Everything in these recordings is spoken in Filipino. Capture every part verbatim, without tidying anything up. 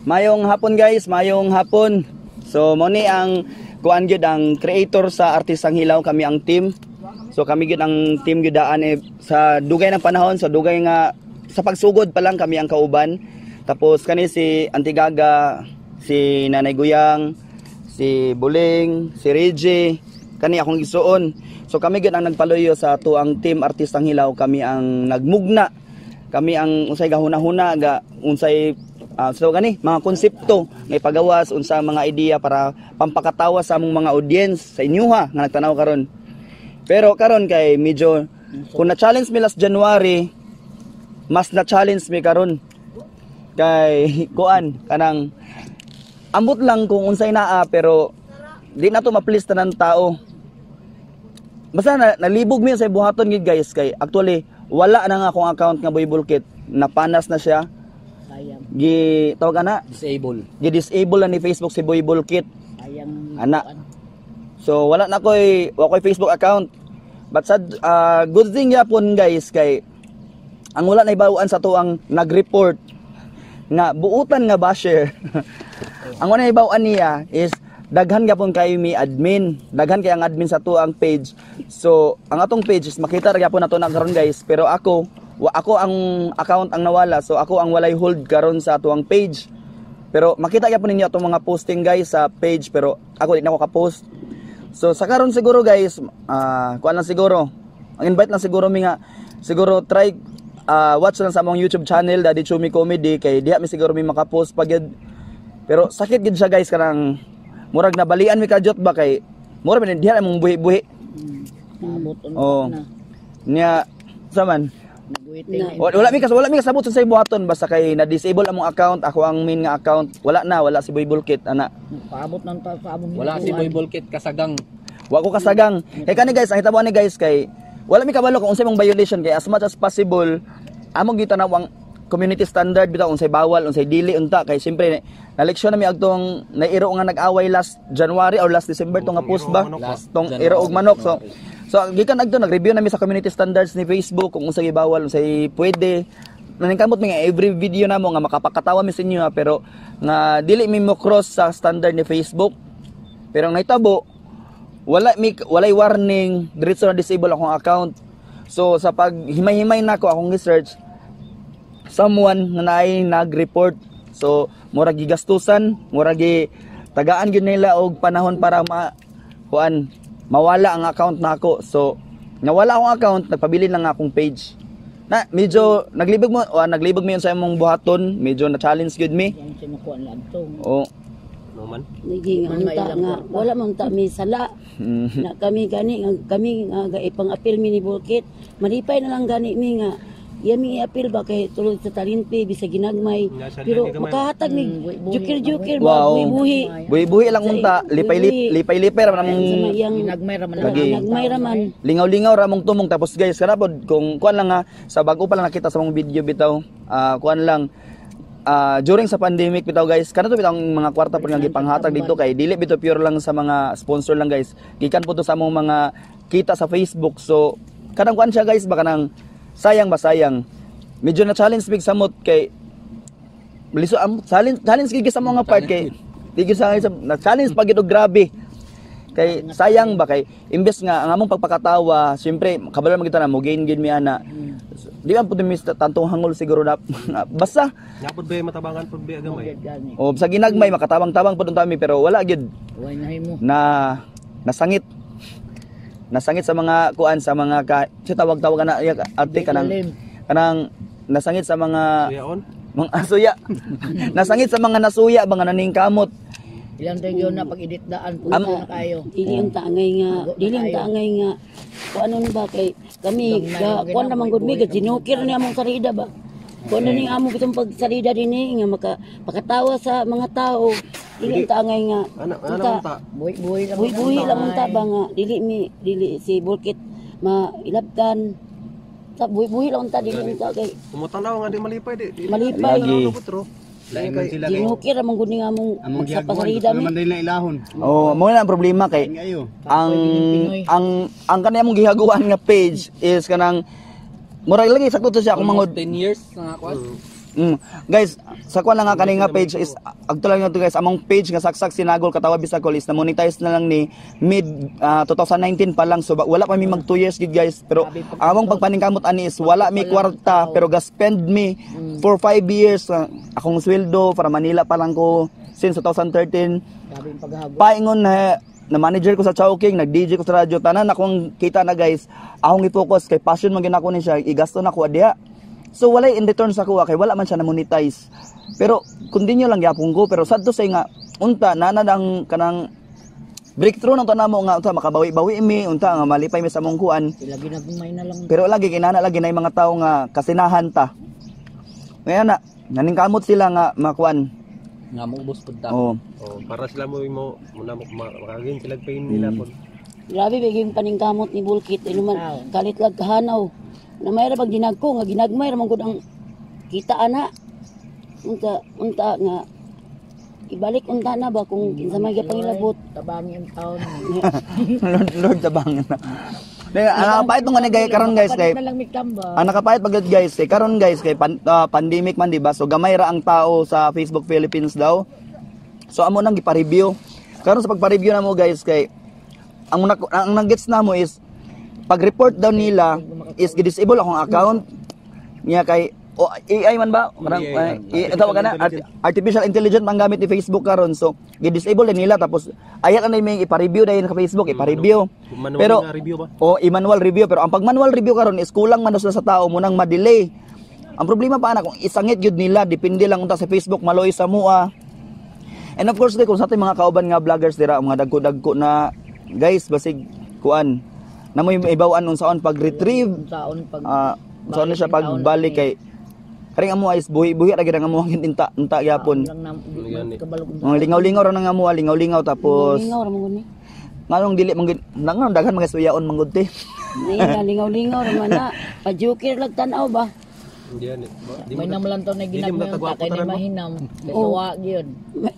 Mayong hapon guys, mayong hapon. So mo ni ang kuan gyud ang creator sa Artistang Hilaw, kami ang team. So kami gyud ang team gyud daan eh, sa dugay ng panahon, sa dugay nga sa pagsugod pa lang kami ang kauban. Tapos kani si Auntie Gaga, si Nanay Guyang, si Buling, si Reggie, kani akong gisuon. So kami gyud ang nagpaluyo sa ato ang team Artistang Hilaw, kami ang nagmugna. Kami ang unsay gahuna-huna ga unsay uh, so gani mga konsepto may pagawas unsa mga idea para pampakatawa sa among mga audience sa inyo ha nga nagtanaw karon. Pero karon kay medyo kung na-challenge mi last January, mas na-challenge mi karon. Kay kuan kanang ambot lang kung unsay naa pero di na to ma-please tanan tao. Basta na, nalibog mi sa buhaton gid guys kay actually wala na nga akong account nga Boy Bulkit, napanas na siya. Sayang. Gi tawag ana Disable. Gi disable na ni Facebook si Boy Bulkit. Sayang. Ana. So wala na koy wa koy Facebook account. But sa uh, good thing yapon guys kay ang wala na ibawaan sa to ang nag-report nga buutan nga basher. Ang wala na ibawaan niya is daghan gyapon kay mi admin, daghan kay ang admin sa to ang page. So ang atong page is makita ra gyapon nato na karon guys, pero ako wa ako ang account ang nawala, so ako ang walay hold karon sa ato ang page. Pero makita gyapon ninyo atong mga posting guys sa page, pero ako di na ako ka-post. So sa karon siguro guys, uh, kuan lang siguro. Ang invite lang siguro mi nga siguro try uh, watch lang sa among YouTube channel Daddy Chumi Comedy kay diha mi siguro mi maka-post pag yun. Pero sakit gid siya guys kanang murag nabalian mi kadyot ba kay mura man diha among buhi-buhi. Nabot Oh. na. Niya saman. Nabuhiting. Wala mi kas wala mi kasabot sa buhaton basta kay na-disable among account, ako ang main nga account. Wala na, wala si Boy Bulkit ana. Paabot nang ta sa among Wala si Boy Bulkit kasagang. Wa ko kasagang. Kay kani guys, ang hitabo ni guys kay wala mi kabalo kung unsay mong violation kay as much as possible among gitanawang community standard bitaw unsay bawal, unsay dili unta kay siyempre na leksyon na mi agtong nairo nga nag-away last January or last December tong nga post ba? Tong iro og manok. So so gikan agto nag-review na mi sa community standards ni Facebook kung unsay bawal, unsay pwede. Naningkamot mi nga every video namo nga makapakatawa mi sa inyo ha, pero nga dili mi mo cross sa standard ni Facebook. Pero ang nahitabo wala mi walay warning, diretso na disable akong account. So sa pag himay-himay nako akong research, someone na naay nag-report. So mura gigastusan, mura gi tagaan gyud nila og panahon para ma kuan mawala ang account nako. So nawala akong account, nagpabili lang akong page. Na medyo naglibog mo, o, naglibog mi yun sa imong buhaton, medyo na challenge gyud mi. Yan sinukuan lang to. Oh. Naman. Naging nga nga wala man ta mi sala na kami gani nga kami nga ipang-apil mi ni Bulkit, malipay na lang gani mi nga yami i-apil ba kay tulod sa talinti bisa ginagmay pero makahatag mi jukir-jukir ba Wow. buhi Buhi-buhi lang unta, lipay-lip, lipay-lipay ra man among Ginagmay ra man Lagi. ginagmay raman lingaw-lingaw ra mong tumong. Tapos guys kanapod kung kuan lang nga sa bago pa lang nakita sa mong video bitaw, ah kuan lang uh, during sa pandemic bitaw guys, kana to bitaw ang mga kwarta pud nga gipanghatag dito kay dili bitaw pure lang sa mga sponsor lang guys, gikan po to sa among mga kita sa Facebook. So kanang kuan siya guys baka nang sayang ba sayang, medyo na challenge big samot kay liso am challenge challenge gid sa mga part kay di sa na challenge pag ito grabe kay sayang ba kay imbes nga ang among pagpakatawa syempre kabalo man kita na mo gain gid mi ana. Di man pud mi tantong hangol siguro na basta Napod ba matabangan pud ba gamay. o sa ginagmay makatabang-tabang pud unta mi pero wala gid Way na himo. na nasangit nasangit sa mga kuan sa mga ka, si tawag-tawag na ate kanang kanang nasangit sa mga Yaon. mga asuya nasangit sa mga nasuya mga naningkamot. Ilang tayo na pag-edit daan po Am- na kayo. dili ang taangay nga dili ang taangay nga kuan ano ba kay kami ga kuan naman gud mi ga jinukir ni among sarida ba kuan na ning among bitong pagsarida dinhi nga maka makatawa sa mga tao dili ang taangay nga Ana ana unta ta. Buhi-buhi lang. buhi-buhi lang unta ba nga dili mi dili si Bulkit mailabtan ta buhi-buhi lang unta dili unta kay Umutanaw nga di malipay di. Di- Malipay. Di- Lagi. Lain man sila kay jinukir among gud ni among among sa gihagawan pasarida mi naman dili na ilahon. Oh, mo na ang problema kay Ngayo. ang ang ang kanang mong gihaguan nga page is kanang murag lagi sakto to siya kung mangod ten years nga kwas. Mm. Guys, sa kuan lang nga kani nga page is actually nga to guys, among page nga saksak sinagol katawa bisag call is na monetize na lang ni mid uh, twenty nineteen pa lang, so ba, wala pa mi mag two years gid guys, pero among pagpaningkamot ani is wala mi kwarta pero ga spend me for five years uh, akong sweldo para Manila pa lang ko since twenty thirteen. Grabe yung paghagod. Paingon na na manager ko sa Chowking, nag-D J ko sa radyo, tanan akong kita na guys, akong i-focus kay passion man ginako ni siya, igasto na ko diha. So wala in return sa kuha kay wala man siya na monetize. Pero continue lang gyapon ko, pero sad to say nga unta nana ang kanang breakthrough nang tanamo nga unta makabawi-bawi mi unta nga malipay mi sa mong kuan. Sila ginagmay na lang. Pero lagi kinana lagi na yung mga tao nga kasinahan ta. Kaya na naningkamot sila nga makuan. Nga mo ubos pud ta. Oo. Oh, para sila mo mo muna makagin sila pain nila pud. Grabe biging paningkamot ni Bulkit inuman kalit lag kahanaw. Na may ra pag ginagko nga ginagmay ra man gud ang kita ana. Unta unta nga ibalik unta na ba kung kinsa may gapangilabot. Tabangi ang taon. Lord, Lord tabang na. Dahil ang nakapait nung nga gaya karon guys kay na lang mikamba. ang nakapait pag guys kay karon guys kay pan, uh, pandemic man di ba, so gamay ra ang tao sa Facebook Philippines daw, so amo nang gipa-review karon sa pagpa-review na mo guys kay ang ang, ang nag-gets na mo is pag-report daw nila is gi-disable akong account niya kay o A I man ba? Marang A I, uh, tawag na art, artificial intelligence man gamit ni Facebook karon, so gi-disable din nila tapos ayat na may ipa-review dayon sa Facebook, ipa-review. Manual Pero nga review ba? o i-manual review, pero ang pag manual review karon is kulang man daw sila sa tao munang ma-delay. Ang problema pa ana kung isangit gyud nila, depende lang unta sa Facebook maloy sa mua. And of course kung sa ating mga kauban nga vloggers dira, mga dagko-dagko na guys basig kuan na mo ibawan unsaon pag-retrieve Taon pag ah unsaon siya pagbalik kay karing amo is buhi-buhi ra gyud ang amo inta inta gyapon. lang na Yan eh. kabalog. Mga lingaw-lingaw ra nang amo, lingaw-lingaw tapos lingaw ra man gud ni. nganong dili man gid nang daghan mga suyaon man gud te. Nila lingaw-lingaw ra man na. Pajukir lag tan-aw ba? Diyan eh. Di May mo naman to na Di ginagmay mo ang takay natagwapo ni mahinam. Oh. Tuwa gyud.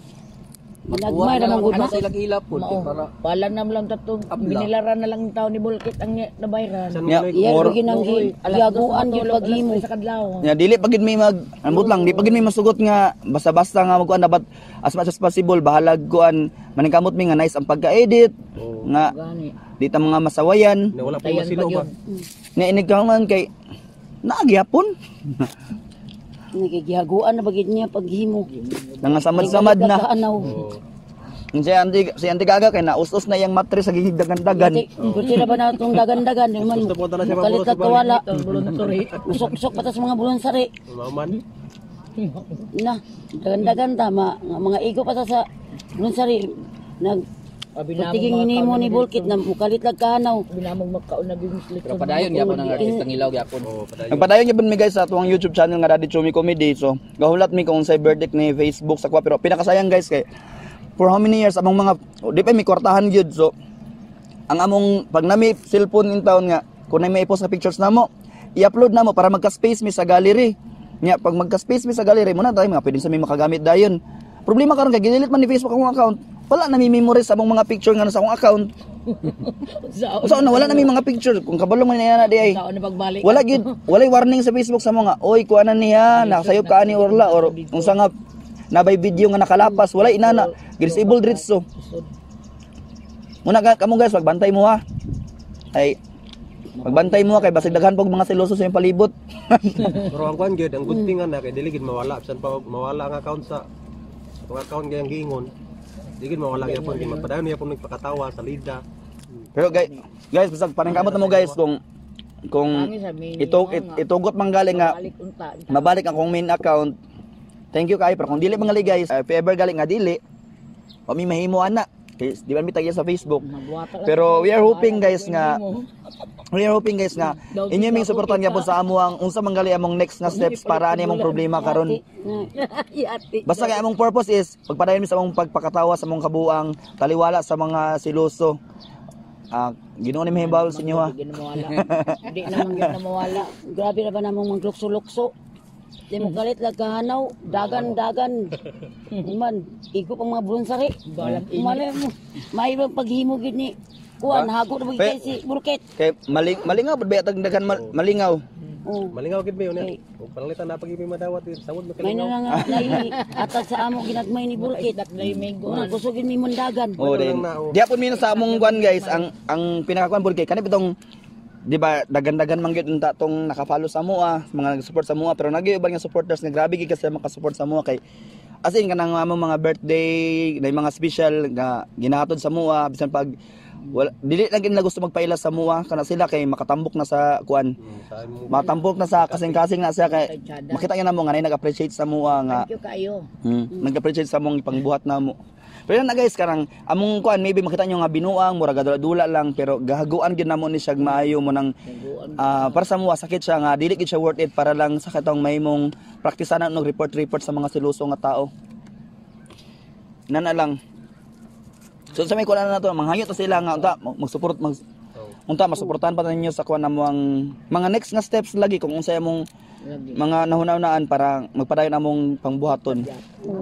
Ginagmay ra man gud na. sila hilap pud Mao. para Pala na lang tatong binilaran na lang taon ni Bulkit ang nabayran. San Yeah. mo Iya Or- bigin ang giyaguan gyud paghimo. Sa kadlaw. Ya dili pagid may mag ambot lang, di pagid may masugot nga basta-basta nga magkuan dapat as much as possible bahalag kuan maningkamot mi nga nice ang pagka-edit Oh. nga Gani. di ta mga masawayan. na wala pa Tayan masilo pa ba? yun. Nga inigkaman kay naagyapon. Nagigiyaguan na bagid niya paghimo. Nangasamad-samad na. Anaw. Oh. Si Andy si Andy Gaga kay naustos na yang matris sa gigig dagan-dagan. Buti na ba na itong dagan-dagan? Di man, Gusto po talaga siya kalit mabulo sa kagkawala. Ang voluntary. Usok-usok patas mga bulunsari. Maman. Na, dagan-dagan tama. Nga mga igo pa sa sa bulunsari. Nag, patiging hinimo ni Bulkit na mukalit lag kahanaw. Binamog magkaon na bigis Pero padayon gyapon ang artistang ilaw gyapon. Oh, padayon. Nagpadayon niya mi guys sa tuwang YouTube channel nga Daddy Chumi Comedy. So, gahulat mi kung sa verdict ni Facebook sa kwa, pero pinakasayang guys kay for how many years among mga oh, di pa mi kwartahan gyud, so ang among pag nami cellphone in town nga kung na may i-post na pictures namo i-upload namo para magka-space mi sa gallery nya. Pag magka-space mi sa gallery mo na tayo mga pwede sa mi makagamit dayon. Problema karon kay gidelete man ni Facebook akong account, wala na mi memory sa among mga picture nga nasa akong account. So na wala na mi mga picture kung kabalong man niya na di ay Taon na pagbalik. wala gyud walay warning sa Facebook sa mga oy kuanan niya nakasayop ka ani orla or unsa nga nabay video nga nakalapas, wala inana disable diretso. Muna ka kamo guys, magbantay mo ha. Ay magbantay mo ha kay basig daghan pag mga seloso sa iyong palibot. Pero ang kuan gyud ang good thing ana kay dili gid mawala bisan pa mawala ang account sa ang account gyang giingon. Dili gid mawala gyapon kay magpadayon niya pon nagpakatawa sa lida. Pero guys, guys basag paningkamot na mo guys kung kung ito it, itugot man galing nga Balik unta. mabalik akong main account. Thank you kay, pero kung dili mangali guys, uh, if ever galing nga dili, o mi mahimo ana. Di ba mi tagya sa Facebook. Pero we are hoping guys nga we are hoping guys nga inyo ming suportahan gyapon sa amo ang unsa man gali among next nga steps para ani among problema karon. Yati. Basta kay among purpose is pagpadayon mi sa among pagpakatawa sa among kabuang, taliwala sa mga siloso. Ah, Ginoo ni mahibawal sa inyo ha. Hindi na mawala. Hindi naman yun na mawala. Grabe na ba namang maglukso-lukso? Di mo kalit lag kahanaw, dagan-dagan. Man, igo pang mga bulunsari. Malay mo, may ibang paghimo gid ni kuan hago na bagay si Bulkit. Kay maling malingaw ba tag daghan mal- malingaw. Oh. Malingaw gid mi unya. Okay. Ug panalitan na pag madawat eh, sawod mo May na kalingaw. nga nai atag sa amo ginagmay ni Bulkit. Dak na yung Una kusugin mi mundagan. Oh, din. Di apon mi sa among kuan guys, ang ang pinakakuan bulkit kanip itong di ba dagan-dagan man gyud unta tong naka-follow sa mua, mga nag-support sa mua pero nagyuban nga supporters nga grabe gid kasi maka-support sa mua kay as in kanang among mga birthday, na mga special nga ginahatod sa mua bisan pag wala dili lang gid nila gusto magpaila sa mua kana sila kay makatambok na sa kuan. Matambok na sa kasing-kasing na siya kay makita niya namo nga nay nag-appreciate sa mua nga Thank you kayo. Hmm, nag-appreciate sa mong pangbuhat na mo. Pero na guys, karang among kuan maybe makita nyo nga binuang, mura gadula-dula lang pero gahaguan gyud namo ni siya maayo mo nang ah, para sa mo sakit siya nga dili gid siya worth it para lang sa katong may mong praktisanan og report report sa mga siluso nga tao. Nana lang. So sa may kuan na to, manghayot ta sila nga unta mag-support mag unta masuportahan pa ninyo sa kuan namo ang mga next nga steps lagi kung unsay among mga nahunaunaan para magpadayon among pangbuhaton.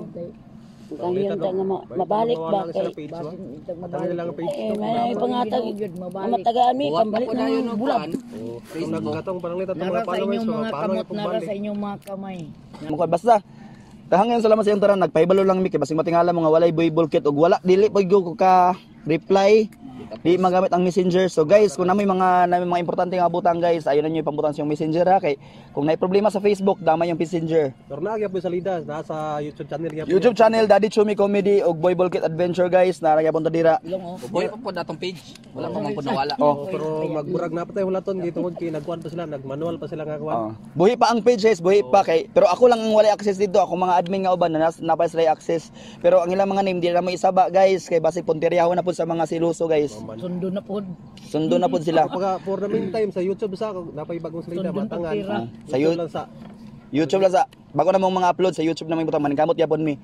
Kang yan ta nga ma- mabalik ba kay Mabalik lang ang page. eh may pangatag Yun, mabalik. matagaan mi Buhat pambalik pa po na yun na ng bulag. kuan. Kung nagkatong panalitan ng Nara mga sa followers inyong mga mga paano kamot, yung nara sa balik. inyong mga kamay. Mukha basta kahangyan salamat sa iyong tanan nagpahibalo lang mi kay basig matingala mga walay boy bulkit og wala dili pag ko ka reply di magamit ang messenger. So guys, kung namoy mga namoy mga importante nga butang guys, ayun na niyo ipambutan sa yung messenger ha kay kung may problema sa Facebook, damay yung messenger. Pero nagyap po sa Lidas, nasa YouTube channel gyapon. YouTube channel Daddy Chumi Comedy og Boy Bulkit Adventure guys, naragapon ta dira. Ilong oh. Boy pa po datong page. Wala pa man po nawala. Oh. Pero magburag na patay hulaton gito tungod kay nagkuan pa sila, nagmanual pa sila nga kuan. Oh. Buhi pa ang page guys, buhi pa kay pero ako lang ang wala access dito, ako mga admin nga uban na nas- napay sila access. Pero ang ilang mga name di na mo isaba guys kay basig punteryahon na pud sa mga siluso guys. Sundo na po. Sundo na pud sila. Pagka for the meantime sa YouTube sa napay bagong salida Sundon matangan. pagtira. Sa Sa you- YouTube lang sa YouTube lang sa bago na mong mga upload sa YouTube na may butang maningkamot yapon mi.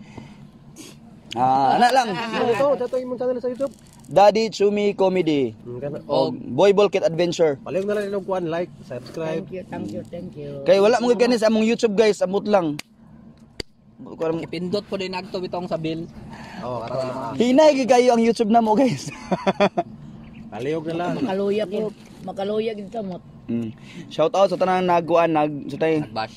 Ah, ana lang. ito, ito imong channel sa YouTube. Daddy Chumi Comedy Hmm, kana. og Boy Bulkit Adventure. Paling na lang inog kuan, like, subscribe. Thank you, thank you, thank you. Kay wala mo gani sa among YouTube guys, amot lang. Kuram- Ipindot po din agto bitong sa bill. Oh, para Hinay gid kayo ang YouTube na mo guys. kaliyog na lang. Makaluya ko, makaluya gid kamot. Mm. Shout out sa tanang nagguan nag sa tay. Bash.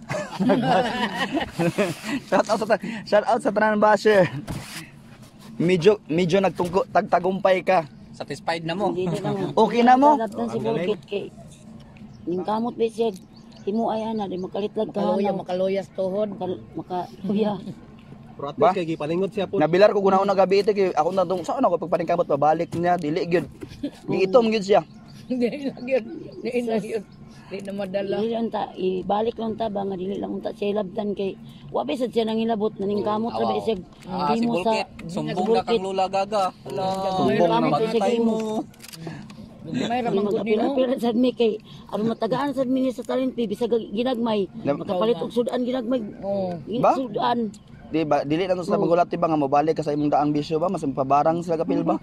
Shout out sa ta- shout out sa tanang basher. Medyo medyo nagtungko tagtagumpay ka. Satisfied na mo. Hindi lang. Okay na mo? Sarap si Bulkit kay ning kamot bisig himo ay ana di makalitlag ka Makaluya, hanaw. makaluya sa tuhod. Maka- maka kuya. Pero at Ba? least kay gipalingod siya po. Nabilar ko guna na gabi ite kay ako na dong saan ako pagpaningkamot pabalik niya dili gyud. Giitom gyud siya. Hindi lang yun. Hindi lang yun. Hindi na madala. Dili lang ta ibalik lang ta ba nga dili lang unta siya labdan kay wa bisad siya nang ilabot na ning kamot ra Awaw. bisig Ah, si himo Bulkit. Sumbong na kang lula gaga. Ala, Sumbong naman. bagay mo. May Di ramang ko din magapira sad mi kay aron matagaan sad mi ni sa talent pi bisag ginagmay Lam- makapalit og sudan ginagmay. Oo. Ba? Sudan. Di ba dili lang sa magulat ba nga mobalik ka sa imong daang bisyo ba mas pabarang sila kapil ba?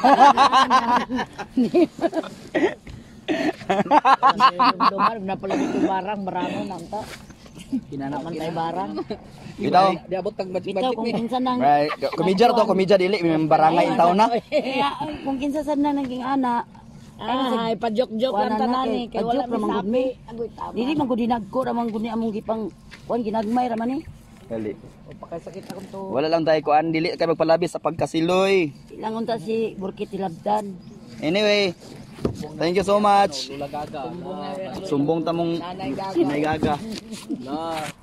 Dumar na pala dito barang, maramo na ta. Naman tayo barang. Bitaw. Di abot tag Bitaw budget kung ni. kinsa nang Right, komedya to, komedya dili may barangay in taon na. kaya ay, kung kinsa sad na naging ana. Ay, pa-joke-joke lang Wala na tanan kay, eh. Kaya wala pa-joke may ramang sabi. gud Agoy, tama. Dili man gud dinagko ramang gud ni among gipang kuan ginagmay ra man ni. Dali. O, pakasakit akong to. Wala lang tayo kuan dili kay magpalabis sa pagkasiloy. Ilang unta si Burkit Tilabdan. Anyway, thank you so much. Lula gaga. Sumbong tamong Nanay gaga. Inay gaga. Na.